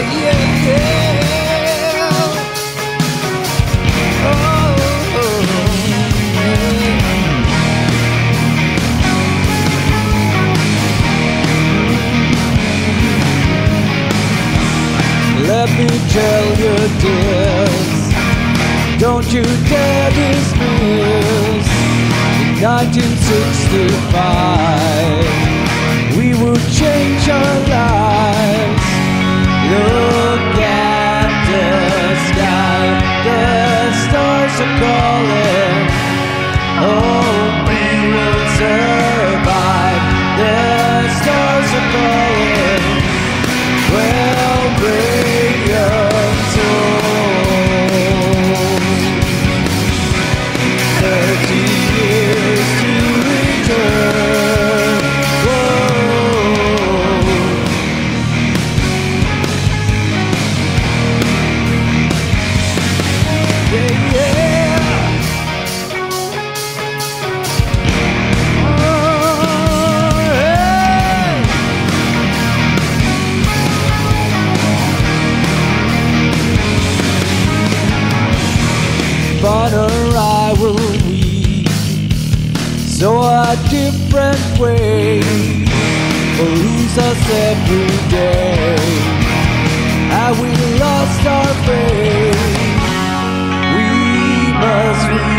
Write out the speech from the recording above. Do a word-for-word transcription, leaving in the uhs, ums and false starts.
yeah, yeah. Oh, oh, yeah. Let me tell you this, don't you dare dismiss. In nineteen sixty-five, we will change our lives. Look at the sky, the stars are calling. Oh, we will survive. The stars are calling. Well, bring your soul. Thirty years to return. Yeah, yeah. Oh, hey. But or I will weep, so a different way will lose us every day. Have we lost our faith? We must